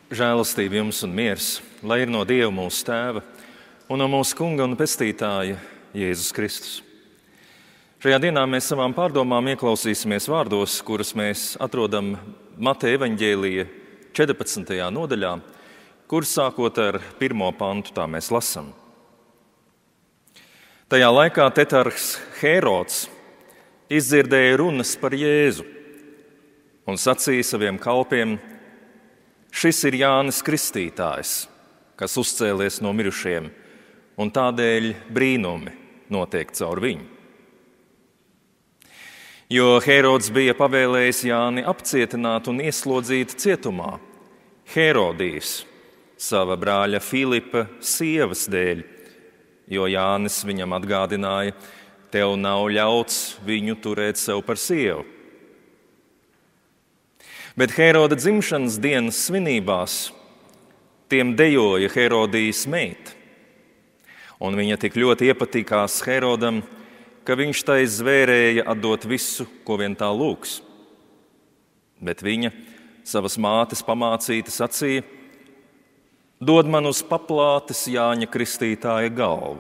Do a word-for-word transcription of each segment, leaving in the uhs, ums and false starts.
Žēlastība jums un miers, lai ir no Dieva mūsu Tēva un no mūsu Kunga un Pestītāja Jēzus Kristus. Šajā dienā mēs savām pārdomām ieklausīsimies vārdos, kurus mēs atrodam Mateja evaņģēlija četrpadsmitajā nodaļā, kur sākot ar pirmo pantu tā mēs lasam. Tajā laikā tetrarhs Hērods izdzirdēja runas par Jēzu un sacīja saviem kalpiem: šis ir Jānis Kristītājs, kas uzcēlies no mirušiem, un tādēļ brīnumi notiek caur viņu. Jo Hērods bija pavēlējis Jāni apcietināt un ieslodzīt cietumā Hērodijas, sava brāļa Filipa sievas dēļ, jo Jānis viņam atgādināja: tev nav ļauts viņu turēt sev par sievu. Bet Hēroda dzimšanas dienas svinībās tiem dejoja Hērodijas meita, un viņa tik ļoti iepatikās Hērodam, ka viņš tai zvērēja atdot visu, ko vien tā lūgs. Bet viņa, savas mātes pamācīta, sacīja: dod man uz paplātes Jāņa Kristītāja galvu.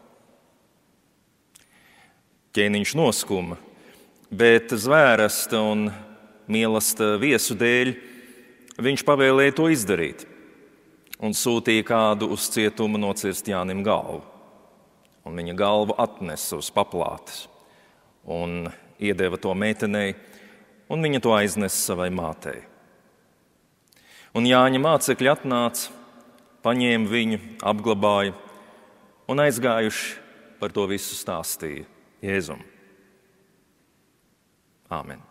Ķēniņš noskuma, bet zvērasta un mīlesta viesu dēļ viņš pavēlēja to izdarīt un sūtīja kādu uz cietumu nocirst Jānim galvu. Un viņa galvu atnesa uz paplātes un iedeva to meitenei, un viņa to aiznesa savai mātei. Un Jāņa mācekļi atnāca, paņēma viņu, apglabāja un aizgājuši par to visu stāstīja Jēzum. Āmen.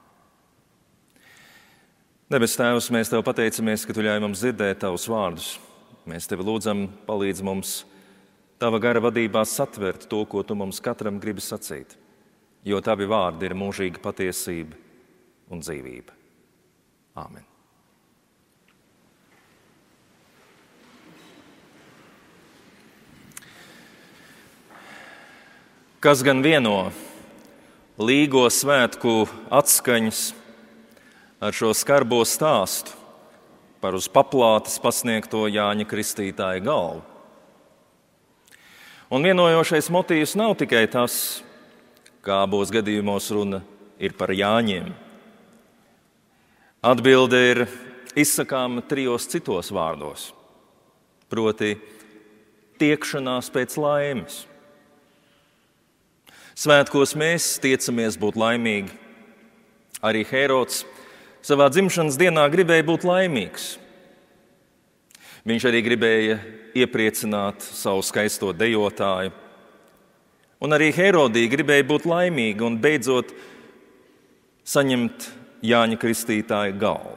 Debes Tēvs, mēs Tev pateicamies, ka Tu ļauj mums dzirdēt Tavus vārdus. Mēs Tevi lūdzam, palīdz mums Tava gara vadībā satvert to, ko Tu mums katram gribi sacīt, jo Tavi vārdi ir mūžīga patiesība un dzīvība. Āmen. Kas gan vieno līgo svētku atskaņas ar šo skarbo stāstu par uz paplātes pasniegto Jāņa Kristītāja galvu? Un vienojošais motīvs nav tikai tas, kā abos gadījumos runa ir par Jāņiem. Atbilde ir izsakāma trijos citos vārdos, proti tiekšanās pēc laimes. Svētkos mēs tiecamies būt laimīgi. Arī Hērods savā dzimšanas dienā gribēja būt laimīgs. Viņš arī gribēja iepriecināt savu skaisto dejotāju. Un arī Hērodija gribēja būt laimīga un beidzot saņemt Jāņa Kristītāja galvu.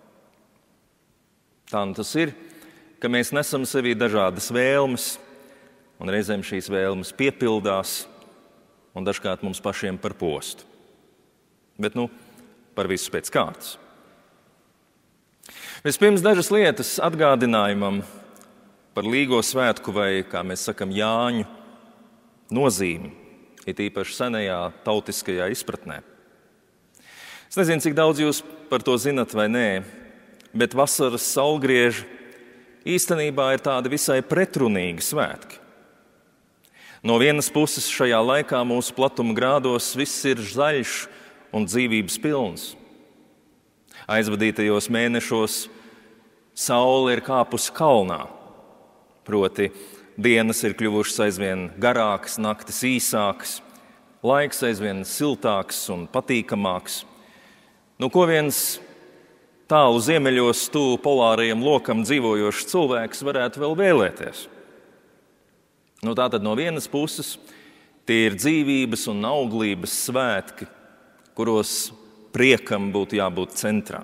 Tā nu tas ir, ka mēs nesam sevī dažādas vēlmes, un reizēm šīs vēlmes piepildās, un dažkārt mums pašiem par postu. Bet nu, par visu pēc kārtas. Vispirms dažas lietas atgādinājumam par līgo svētku vai, kā mēs sakam, Jāņu nozīmi, it īpaši senajā tautiskajā izpratnē. Es nezinu, cik daudz jūs par to zinat vai nē, bet vasaras saulgrieži īstenībā ir tādi visai pretrunīgi svētki. No vienas puses šajā laikā mūsu platuma grādos viss ir zaļš un dzīvības pilns. Aizvadītajos mēnešos saule ir kāpusi kalnā, proti dienas ir kļuvušas aizvien garākas, naktis īsākas, laiks aizvien siltāks un patīkamāks. Nu, ko viens tālu ziemeļos tuvu polārajam lokam dzīvojošs cilvēks varētu vēl vēlēties? Nu, tātad no vienas puses tie ir dzīvības un auglības svētki, kuros priekam būtu jābūt centrā.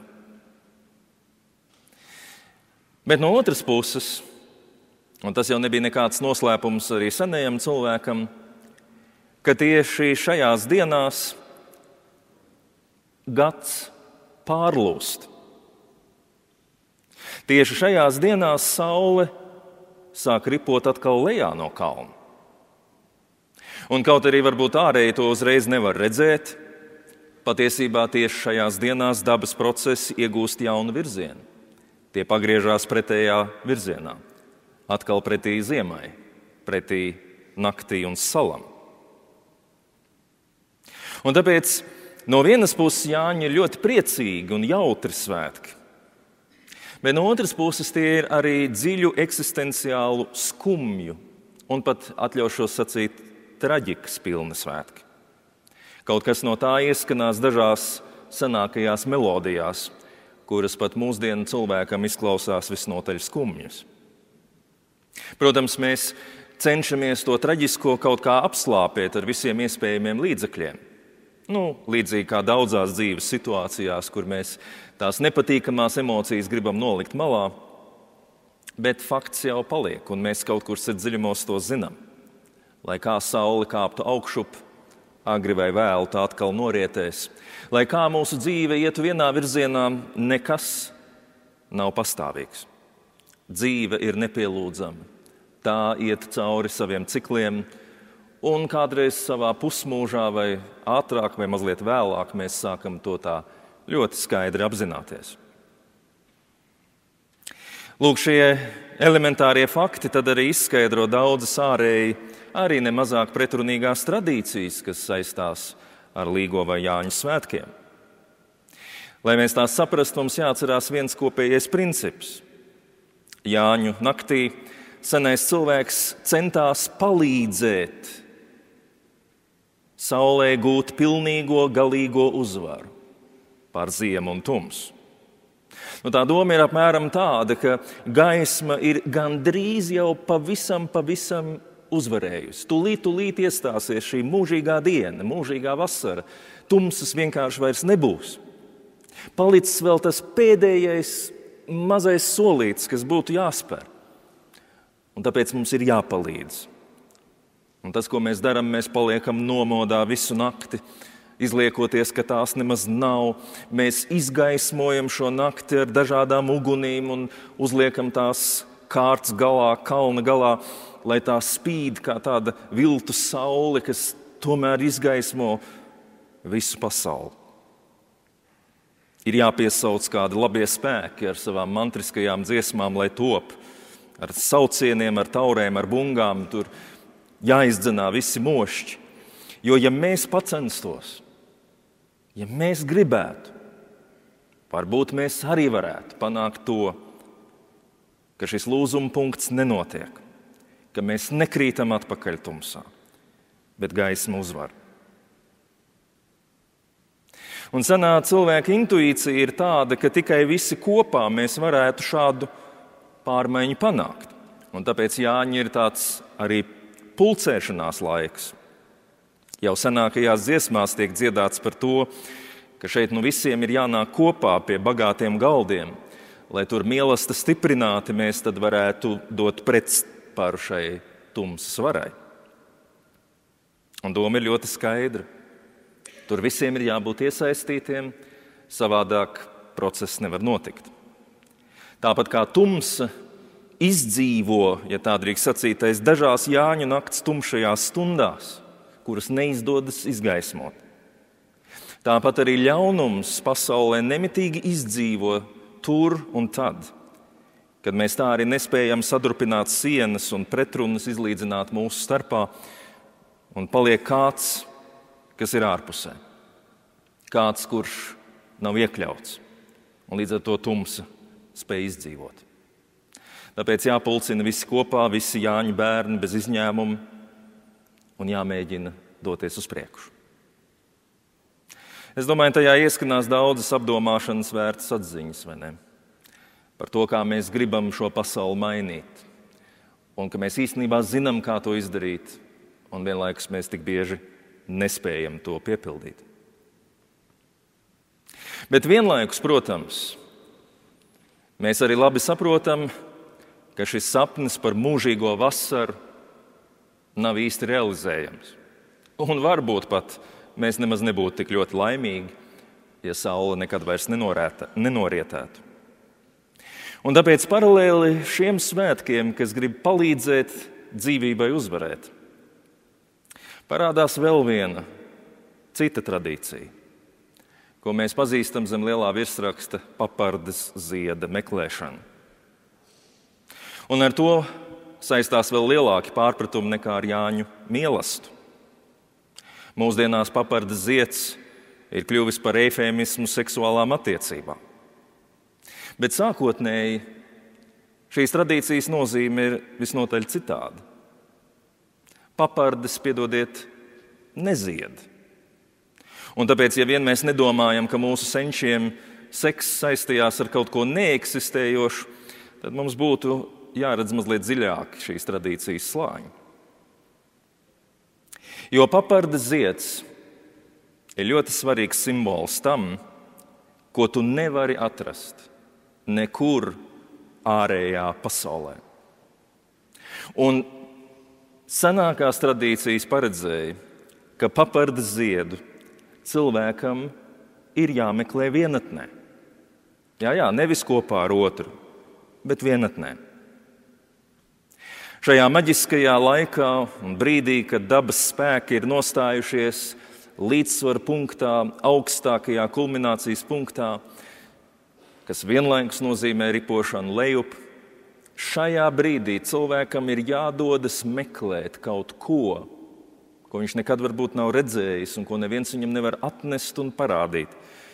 Bet no otras puses, un tas jau nebija nekāds noslēpums arī senajam cilvēkam, ka tieši šajās dienās gads pārlūst. Tieši šajās dienās saule sāk ripot atkal lejā no kalna. Un kaut arī varbūt ārēji to uzreiz nevar redzēt, patiesībā tieši šajās dienās dabas procesi iegūst jaunu virzienu. Tie pagriežās pretējā virzienā, atkal pretī ziemai, pretī naktī un salam. Un tāpēc no vienas puses Jāņi ir ļoti priecīgi un jautri svētki, bet no otras puses tie ir arī dziļu eksistenciālu skumju un pat, atļaušos sacīt, traģikas pilni svētki. Kaut kas no tā ieskanās dažās senākajās melodijās, kuras pat mūsdienu cilvēkam izklausās visnotaļ skumjas. Protams, mēs cenšamies to traģisko kaut kā apslāpēt ar visiem iespējamiem līdzekļiem. Nu, līdzīgi kā daudzās dzīves situācijās, kur mēs tās nepatīkamās emocijas gribam nolikt malā, bet fakts jau paliek, un mēs kaut kur sirdsdziļumos to zinām. Lai kā saule kāptu augšup, agri vai vēlu tā atkal norietēs. Lai kā mūsu dzīve ietu vienā virzienā, nekas nav pastāvīgs. Dzīve ir nepielūdzama. Tā iet cauri saviem cikliem, un kādreiz savā pusmūžā vai ātrāk vai mazliet vēlāk mēs sākam to tā ļoti skaidri apzināties. Lūk, šie elementārie fakti tad arī izskaidro daudzas ārēji arī nemazāk pretrunīgās tradīcijas, kas saistās ar Līgo vai Jāņu svētkiem. Lai mēs tās saprastu, mums jāatcerās viens kopējais princips. Jāņu naktī senais cilvēks centās palīdzēt saulē gūt pilnīgo, galīgo uzvaru pār ziemu un tumsu. Nu, tā doma ir apmēram tāda, ka gaisma ir gandrīz jau pavisam, pavisam uzvarējusi. Tūlīt, tūlīt iestāsies šī mūžīgā diena, mūžīgā vasara. Tumsas vienkārši vairs nebūs. Palicis vēl tas pēdējais mazais solīts, kas būtu jāspēr. Un tāpēc mums ir jāpalīdz. Un tas, ko mēs darām, mēs paliekam nomodā visu nakti, izliekoties, ka tās nemaz nav. Mēs izgaismojam šo nakti ar dažādām ugunīm un uzliekam tās kārtas galā, kalna galā, lai tā spīd kā tāda viltu saule, kas tomēr izgaismo visu pasauli. Ir jāpiesauc kādi labie spēki ar savām mantriskajām dziesmām, lai top, ar saucieniem, ar taurēm, ar bungām, tur jāizdzenā visi mošķi. Jo ja mēs pacenstos, ja mēs gribētu, varbūt mēs arī varētu panākt to, ka šis lūzuma punkts nenotiek, ka mēs nekrītam atpakaļ tumsā, bet gaisma uzvar. Un senā cilvēka intuīcija ir tāda, ka tikai visi kopā mēs varētu šādu pārmaiņu panākt. Un tāpēc Jāņi ir tāds arī pulcēšanās laiks. Jau senākajās dziesmās tiek dziedāts par to, ka šeit nu visiem ir jānāk kopā pie bagātiem galdiem, lai tur mīlesta stiprināti mēs tad varētu dot pretspāru šai tumsas varai. Un doma ir ļoti skaidra. Tur visiem ir jābūt iesaistītiem, savādāk process nevar notikt. Tāpat kā tumsa izdzīvo, ja tā drīkst sacītais, dažās Jāņu nakts tumšajās stundās, kuras neizdodas izgaismot. Tāpat arī ļaunums pasaulē nemitīgi izdzīvo tur un tad, kad mēs tā arī nespējam sadrupināt sienas un pretrunas izlīdzināt mūsu starpā, un paliek kāds, kas ir ārpusē. Kāds, kurš nav iekļauts, un līdz ar to tumsa spēj izdzīvot. Tāpēc jāpulcina visi kopā, visi Jāņu bērni bez izņēmuma, un jāmēģina doties uz priekšu. Es domāju, tajā ieskanās daudzas apdomāšanas vērtas atziņas, vai ne? Par to, kā mēs gribam šo pasauli mainīt, un ka mēs īstenībā zinām, kā to izdarīt, un vienlaikus mēs tik bieži nespējam to piepildīt. Bet vienlaikus, protams, mēs arī labi saprotam, ka šis sapnis par mūžīgo vasaru nav īsti realizējams. Un varbūt pat mēs nemaz nebūtu tik ļoti laimīgi, ja saule nekad vairs nenorēta, nenorietētu. Un tāpēc paralēli šiem svētkiem, kas grib palīdzēt dzīvībai uzvarēt, parādās vēl viena cita tradīcija, ko mēs pazīstam zem lielā virsraksta papardes zieda meklēšana. Un ar to saistās vēl lielāki pārpratumi nekā ar Jāņu mīlestību. Mūsdienās papardes zieds ir kļuvis par eifēmismu seksuālām attiecībām. Bet sākotnēji šīs tradīcijas nozīme ir visnotaļ citāda. Papardes, piedodiet, nezied. Un tāpēc, ja vien mēs nedomājam, ka mūsu senčiem seks saistījās ar kaut ko neeksistējošu, tad mums būtu jāredz mazliet dziļāk šīs tradīcijas slāņi. Jo papardes zieds ir ļoti svarīgs simbols tam, ko tu nevari atrast nekur ārējā pasaulē. Un senākās tradīcijas paredzēja, ka papardes ziedu cilvēkam ir jāmeklē vienatnē. Jā, jā, nevis kopā ar otru, bet vienatnē. Šajā maģiskajā laikā un brīdī, kad dabas spēki ir nostājušies līdzsvara punktā, augstākajā kulminācijas punktā, kas vienlaikus nozīmē ripošanu lejup, šajā brīdī cilvēkam ir jādodas meklēt kaut ko, ko viņš nekad varbūt nav redzējis un ko neviens viņam nevar atnest un parādīt.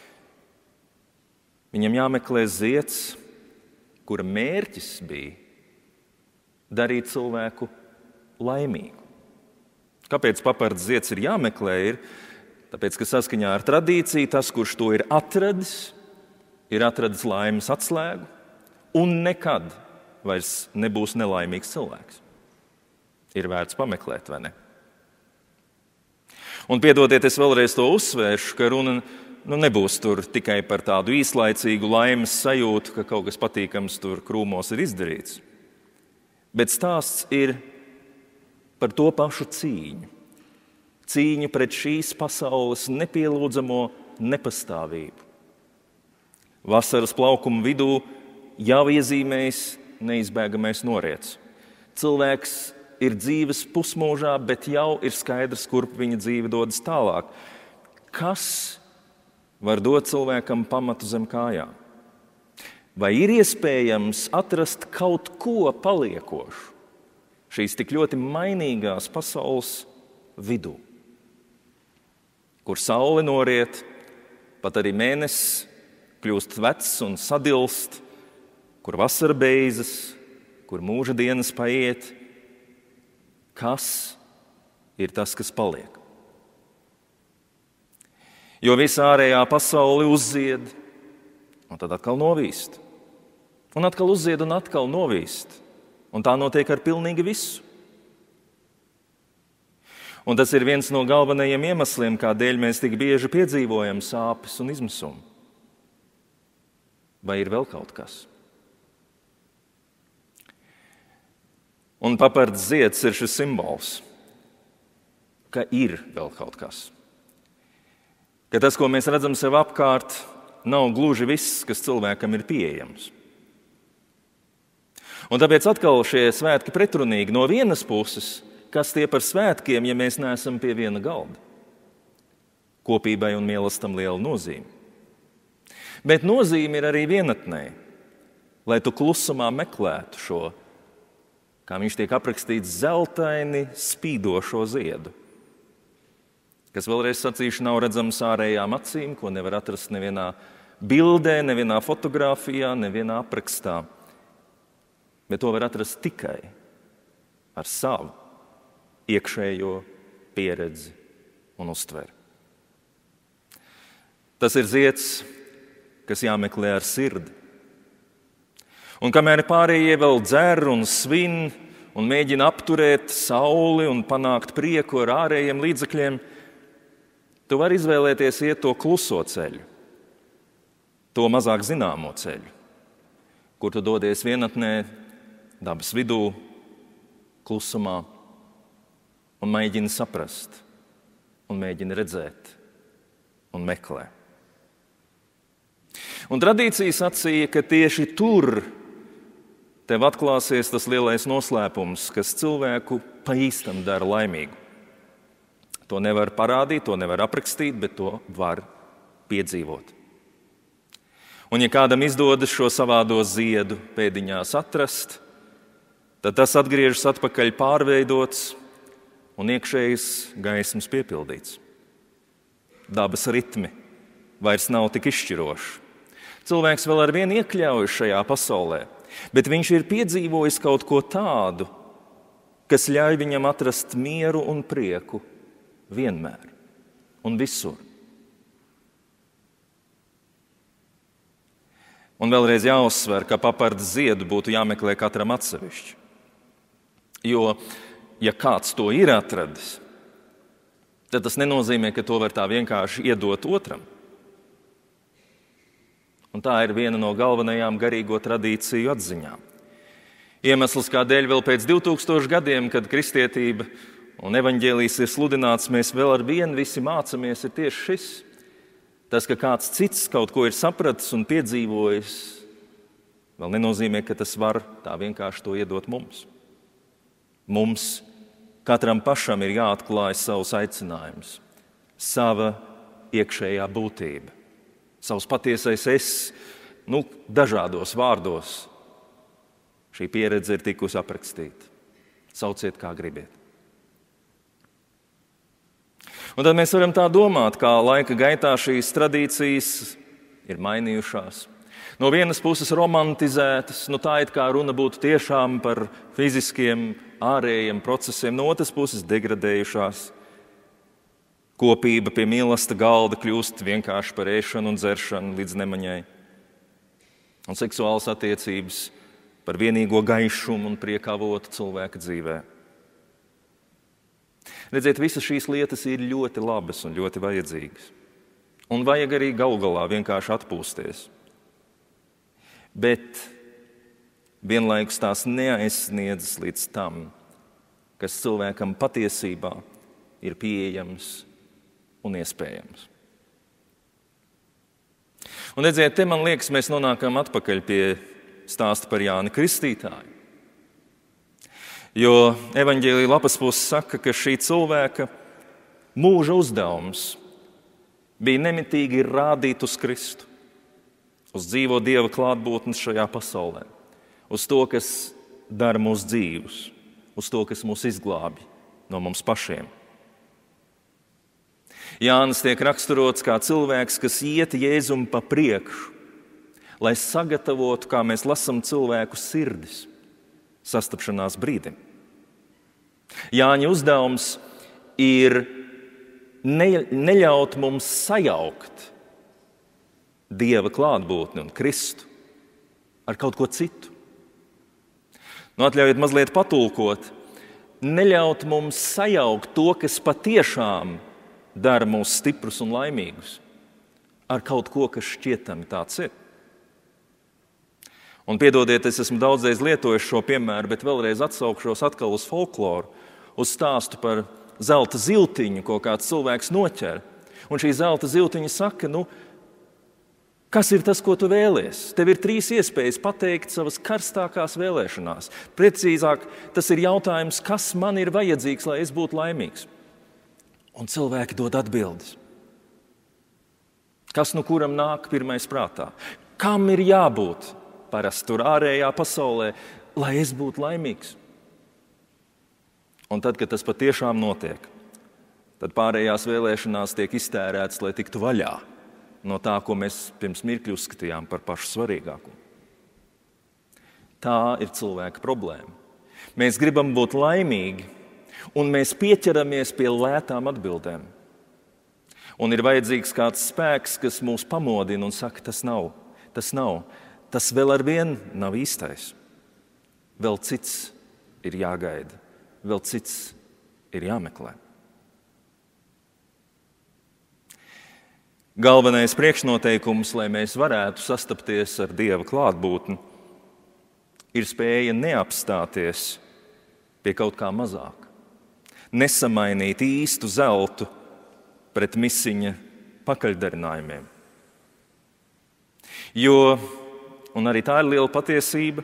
Viņam jāmeklē zieds, kura mērķis bija darīt cilvēku laimīgu. Kāpēc papardes zieds ir jāmeklē? Ir tāpēc, ka saskaņā ar tradīciju tas, kurš to ir atradis, ir atradis laimes atslēgu un nekad vairs nebūs nelaimīgs cilvēks. Ir vērts pameklēt, vai ne? Un piedodiet, es vēlreiz to uzsvēršu, ka runa nu, nebūs tur tikai par tādu īslaicīgu laimes sajūtu, ka kaut kas patīkams tur krūmos ir izdarīts. Bet stāsts ir par to pašu cīņu. Cīņu pret šīs pasaules nepielūdzamo nepastāvību. Vasaras plaukuma vidū jau iezīmējas neizbēgamais noriets. Cilvēks ir dzīves pusmūžā, bet jau ir skaidrs, kurp viņa dzīve dodas tālāk. Kas var dot cilvēkam pamatu zem kājām? Vai ir iespējams atrast kaut ko paliekošu šīs tik ļoti mainīgās pasaules vidū, kur saule noriet, pat arī mēnesis kļūst vecs un sadilst, kur vasara beidzas, kur mūža dienas paiet? Kas ir tas, kas paliek? Jo visa ārējā pasaule uzzied un tad atkal novīst. Un atkal uzzied un atkal novīst. Un tā notiek ar pilnīgi visu. Un tas ir viens no galvenajiem iemesliem, kādēļ mēs tik bieži piedzīvojam sāpes un izmisumu. Vai ir vēl kaut kas? Un papardes zieds ir šis simbols, ka ir vēl kaut kas. Ka tas, ko mēs redzam sev apkārt, nav gluži viss, kas cilvēkam ir pieejams. Un tāpēc atkal šie svētki pretrunīgi. No vienas puses, kas tie par svētkiem, ja mēs neesam pie viena galda? Kopībai un mīlestam liela nozīme. Bet nozīme ir arī vienatnē, lai tu klusumā meklētu šo, kā viņš tiek aprakstīts, zeltaini spīdošo ziedu, kas vēlreiz sacīšu nav redzams ārējām acīm, ko nevar atrast nevienā bildē, nevienā fotogrāfijā, nevienā aprakstā. Bet to var atrast tikai ar savu iekšējo pieredzi un uztveri. Tas ir zieds, kas jāmeklē ar sirdi. Un kamēr pārējie vēl dzer un svin un mēģina apturēt sauli un panākt prieku ar ārējiem līdzekļiem, tu vari izvēlēties iet to kluso ceļu, to mazāk zināmo ceļu, kur tu dodies vienatnē, dabas vidū, klusumā un mēģini saprast, un mēģini redzēt un meklē. Un tradīcija sacīja, ka tieši tur tev atklāsies tas lielais noslēpums, kas cilvēku pa īstam dara laimīgu. To nevar parādīt, to nevar aprakstīt, bet to var piedzīvot. Un ja kādam izdodas šo savādo ziedu pēdiņās atrast, tad tas atgriežas atpakaļ pārveidots un iekšējas gaismas piepildīts. Dabas ritmi vairs nav tik izšķiroši. Cilvēks vēl ar vienu iekļaujas šajā pasaulē, bet viņš ir piedzīvojis kaut ko tādu, kas ļauj viņam atrast mieru un prieku vienmēr un visur. Un vēlreiz jāuzsver, ka papardes ziedu būtu jāmeklē katram atsevišķi. Jo, ja kāds to ir atradis, tad tas nenozīmē, ka to var tā vienkārši iedot otram. Un tā ir viena no galvenajām garīgo tradīciju atziņām. Iemesls, kādēļ vēl pēc divtūkstošu gadiem, kad kristietība un evaņģēlijs ir sludināts, mēs vēl ar vienu visi mācamies, ir tieši šis. Tas, ka kāds cits kaut ko ir sapratis un piedzīvojis, vēl nenozīmē, ka tas var tā vienkārši to iedot mums. Mums katram pašam ir jāatklāj savus aicinājumus, sava iekšējā būtība, savs patiesais es, nu, dažādos vārdos. Šī pieredze ir tikusi aprakstīta. Sauciet, kā gribiet. Un tad mēs varam tā domāt, kā laika gaitā šīs tradīcijas ir mainījušās. No vienas puses romantizētas, nu tā it kā runa būtu tiešām par fiziskiem, ārējiem procesiem, no otras puses degradējušās. Kopība pie mīlesta galda kļūst vienkārši par ēšanu un dzeršanu līdz nemaņai. Un seksuālas attiecības par vienīgo gaišumu un prieku avotu cilvēka dzīvē. Redziet, visas šīs lietas ir ļoti labas un ļoti vajadzīgas. Un vajag arī galu galā vienkārši atpūsties. Bet vienlaikus tās neaizsniedzas līdz tam, kas cilvēkam patiesībā ir pieejams un iespējams. Un redziet, te man liekas, mēs nonākam atpakaļ pie stāsta par Jāni Kristītāju. Jo evaņģēlija lapas puse saka, ka šī cilvēka mūža uzdevums bija nemitīgi rādīt uz Kristu, uz dzīvo Dieva klātbūtni šajā pasaulē, uz to, kas dara mūs dzīvus, uz to, kas mūs izglābj no mums pašiem. Jānis tiek raksturots kā cilvēks, kas iet Jēzum pa priekšu, lai sagatavotu, kā mēs lasām, cilvēku sirdis sastapšanās brīdim. Jāņa uzdevums ir ne, neļaut mums sajaukt Dieva klātbūtni un Kristu ar kaut ko citu. Nu, atļaujiet mazliet patulkot, neļaut mums sajaukt to, kas patiešām dara mūs stiprus un laimīgus, ar kaut ko, kas šķietami tāds ir. Un piedodiet, es esmu daudzreiz lietojis šo piemēru, bet vēlreiz atsaukšos atkal uz folkloru, uz stāstu par zelta ziltiņu, ko kāds cilvēks noķer. Un šī zelta ziltiņa saka, nu, kas ir tas, ko tu vēlies? Tev ir trīs iespējas pateikt savas karstākās vēlēšanās. Precīzāk, tas ir jautājums, kas man ir vajadzīgs, lai es būtu laimīgs. Un cilvēki dod atbildes. Kas nu kuram nāk pirmais prātā? Kam ir jābūt? Parasti tur ārējā pasaulē, lai es būtu laimīgs. Un tad, kad tas patiešām notiek, tad pārējās vēlēšanās tiek iztērētas, lai tiktu vaļā no tā, ko mēs pirms mirkļa uzskatījām par pašu svarīgāko. Tā ir cilvēka problēma. Mēs gribam būt laimīgi, un mēs pieķeramies pie lētām atbildēm. Un ir vajadzīgs kāds spēks, kas mūs pamodina un saka, tas nav, tas nav. Tas vēl ar vienu nav īstais. Vēl cits ir jāgaida, vēl cits ir jāmeklē. Galvenais priekšnoteikums, lai mēs varētu sastapties ar Dieva klātbūtni, ir spēja neapstāties pie kaut kā mazāk, nesamainīt īstu zeltu pret misiņa pakaļdarinājumiem. Jo un arī tā ir liela patiesība.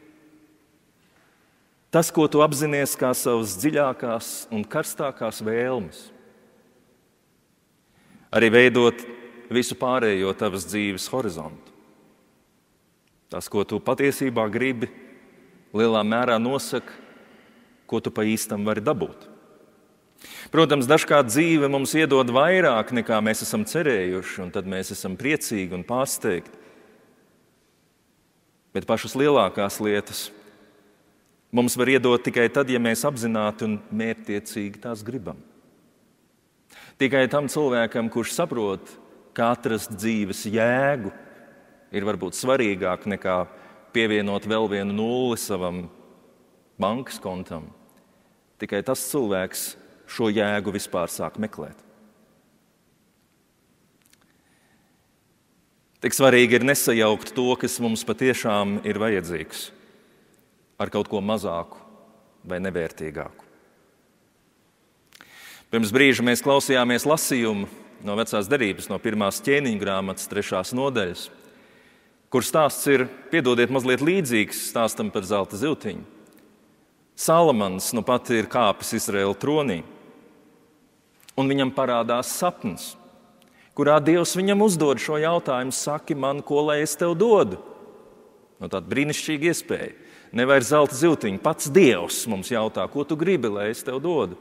Tas, ko tu apzinies kā savas dziļākās un karstākās vēlmes, arī veidot visu pārējo tavas dzīves horizontu. Tas, ko tu patiesībā gribi, lielā mērā nosaka, ko tu pa īstam vari dabūt. Protams, dažkārt dzīve mums iedod vairāk, nekā mēs esam cerējuši, un tad mēs esam priecīgi un pārsteigti. Bet pašas lielākās lietas mums var iedot tikai tad, ja mēs apzināti un mērķtiecīgi tās gribam. Tikai tam cilvēkam, kurš saprot, ka atrast dzīves jēgu ir varbūt svarīgāk nekā pievienot vēl vienu nulli savam bankas kontam, tikai tas cilvēks šo jēgu vispār sāk meklēt. Tik svarīgi ir nesajaukt to, kas mums patiešām ir vajadzīgs, ar kaut ko mazāku vai nevērtīgāku. Pirms brīža mēs klausījāmies lasījumu no Vecās derības, no pirmās ķēniņa grāmatas trešās nodaļas, kur stāsts ir, piedodiet, mazliet līdzīgs stāstam par zelta zivtiņu. Salamans nu pat ir kāpis Izraēla tronī, un viņam parādās sapnis, kurā Dievs viņam uzdod šo jautājumu: saki man, ko lai es tev dodu? No tāda brīnišķīga iespēja. Nevairs zelta zivtiņa, pats Dievs mums jautā, ko tu gribi, lai es tev dodu?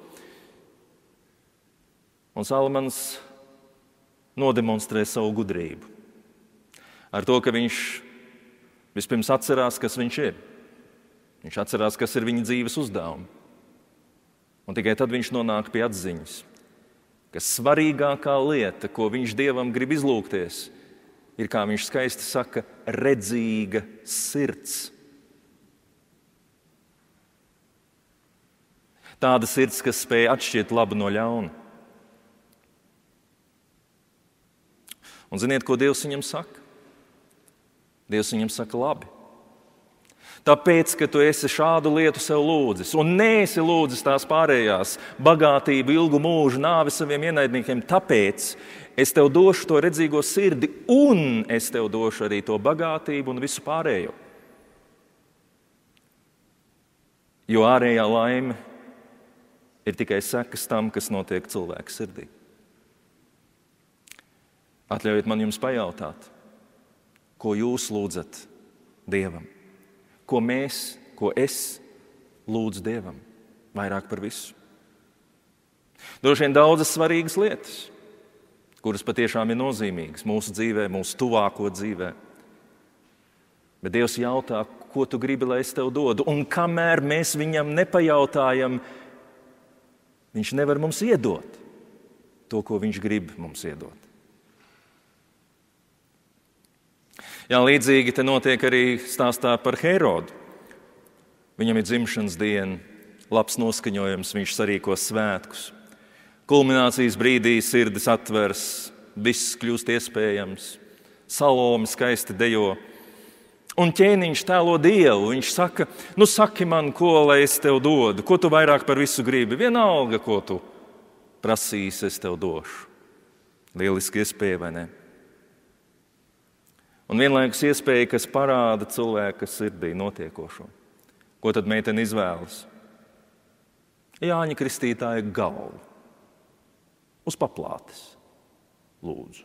Un Salamans nodemonstrē savu gudrību. Ar to, ka viņš vispirms atcerās, kas viņš ir. Viņš atcerās, kas ir viņa dzīves uzdevumi. Un tikai tad viņš nonāk pie atziņas, ka svarīgākā lieta, ko viņš Dievam grib izlūgties, ir, kā viņš skaisti saka, redzīga sirds. Tāda sirds, kas spēj atšķirt labu no ļauna. Un ziniet, ko Dievs viņam saka? Dievs viņam saka: labi. Tāpēc, ka tu esi šādu lietu sev lūdzis, un neesi lūdzis tās pārējās bagātību, ilgu mūžu, nāvi saviem ienaidniekiem, tāpēc es tev došu to redzīgo sirdi, un es tev došu arī to bagātību un visu pārējo. Jo ārējā laime ir tikai sekas tam, kas notiek cilvēka sirdī. Atļaujiet man jums pajautāt, ko jūs lūdzat Dievam? Ko mēs, ko es lūdzu Dievam vairāk par visu? Droši vien daudzas svarīgas lietas, kuras patiešām ir nozīmīgas mūsu dzīvē, mūsu tuvāko dzīvē. Bet Dievs jautā, ko tu gribi, lai es tev dodu? Un kamēr mēs viņam nepajautājam, viņš nevar mums iedot to, ko viņš grib mums iedot. Jā, līdzīgi te notiek arī stāstā par Herodu. Viņam ir dzimšanas diena, labs noskaņojums, viņš sarīko svētkus. Kulminācijas brīdī sirdis atvers, viss kļūst iespējams. Salome skaisti dejo. Un ķēniņš tēlo Dievu. Viņš saka: nu saki man, ko lai es tev dodu, ko tu vairāk par visu gribi. Vienalga, ko tu prasīsi, es tev došu. Lieliski iespēja, vai ne? Un vienlaikus iespēja, kas parāda cilvēka sirdī notiekošo. Ko tad meitene izvēlas? Jāņa Kristītāja galvu uz paplātes. Lūdzu.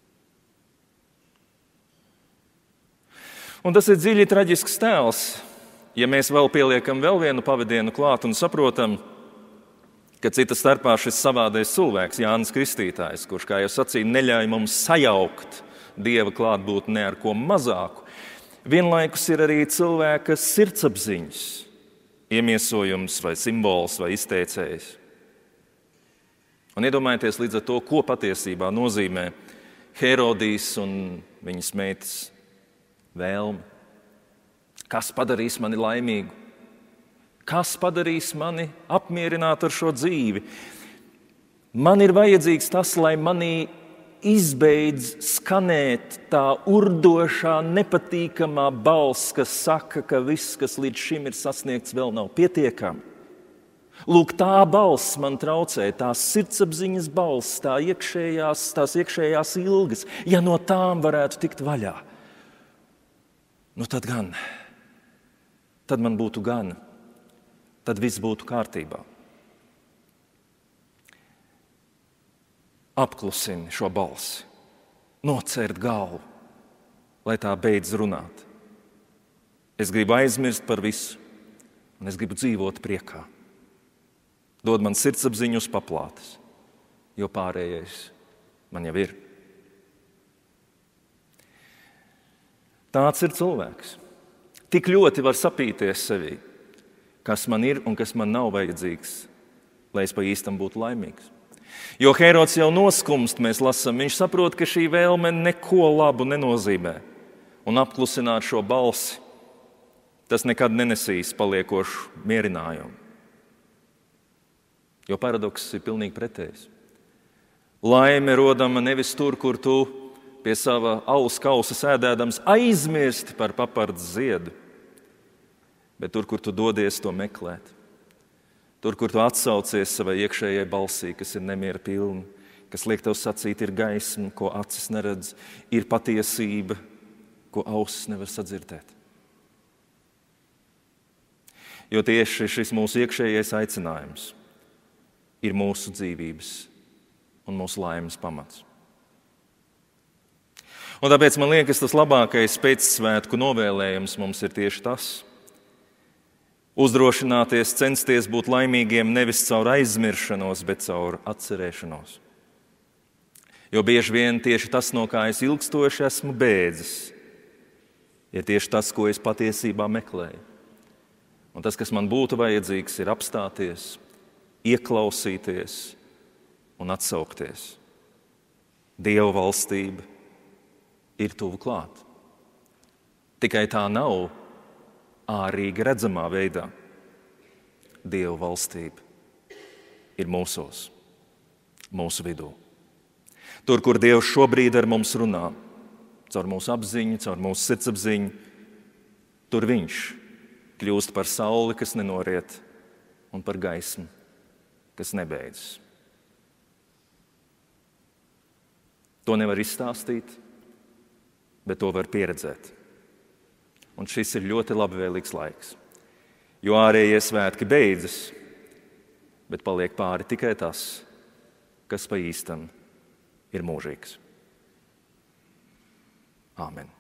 Un tas ir dziļi traģisks tēls, ja mēs vēl pieliekam vēl vienu pavadienu klāt un saprotam, ka cita starpā šis savādais cilvēks, Jānis Kristītājs, kurš, kā jau sacīju, neļauj mums sajaukt Dieva klātbūtni ar ko mazāku, vienlaikus ir arī cilvēka sirdsapziņas iemiesojums vai simbols vai izteicējs. Un iedomājieties līdz ar to, ko patiesībā nozīmē Herodijas un viņas meitas vēlme. Kas padarīs mani laimīgu? Kas padarīs mani apmierinātu ar šo dzīvi? Man ir vajadzīgs tas, lai manī izbeidz skanēt tā urdošā, nepatīkamā balss, kas saka, ka viss, kas līdz šim ir sasniegts, vēl nav pietiekami. Lūk, tā balss man traucē, tās sirdsapziņas balss, tā iekšējās, tās iekšējās ilgas. Ja no tām varētu tikt vaļā, nu tad gan, tad man būtu gan, tad viss būtu kārtībā. Apklusini šo balsi. nocērt galvu, lai tā beidz runāt. Es gribu aizmirst par visu, un es gribu dzīvot priekā. Dod man sirdsapziņu uz paplātes, jo pārējais man jau ir. Tāds ir cilvēks. Tik ļoti var sapīties sevī, kas man ir un kas man nav vajadzīgs, lai es pa īstam būtu laimīgs. Jo Hērods jau noskumst, mēs lasām, viņš saprot, ka šī vēlme neko labu nenozīmē. Un apklusināt šo balsi, tas nekad nenesīs paliekošu mierinājumu. Jo paradoks ir pilnīgi pretējs. Laime rodama nevis tur, kur tu pie sava alus kausa sēdēdams aizmirsti par papardes ziedu, bet tur, kur tu dodies to meklēt. Tur, kur tu atsaucies savai iekšējai balsī, kas ir nemiera pilna, kas liek tev sacīt, ir gaisma, ko acis neredz, ir patiesība, ko ausis nevar sadzirdēt. Jo tieši šis mūsu iekšējais aicinājums ir mūsu dzīvības un mūsu laimes pamats. Un tāpēc man liekas, tas labākais pēcsvētku novēlējums mums ir tieši tas. Uzdrošināties, censties būt laimīgiem nevis caur aizmiršanos, bet caur atcerēšanos. Jo bieži vien tieši tas, no kā es ilgstoši esmu bēdzis, ir tieši tas, ko es patiesībā meklēju. Un tas, kas man būtu vajadzīgs, ir apstāties, ieklausīties un atsaukties. Dieva valstība ir tuvu klāt. Tikai tā nav ārīgi redzamā veidā. Dieva valstība ir mūsos, mūsu vidū. Tur, kur Dievs šobrīd ar mums runā, caur mūsu apziņu, caur mūsu sirdsapziņu, tur viņš kļūst par sauli, kas nenoriet, un par gaismu, kas nebeidzas. To nevar izstāstīt, bet to var pieredzēt. Un šis ir ļoti labvēlīgs laiks, jo ārējie svētki beidzas, bet paliek pāri tikai tas, kas pa īstam ir mūžīgs. Āmen.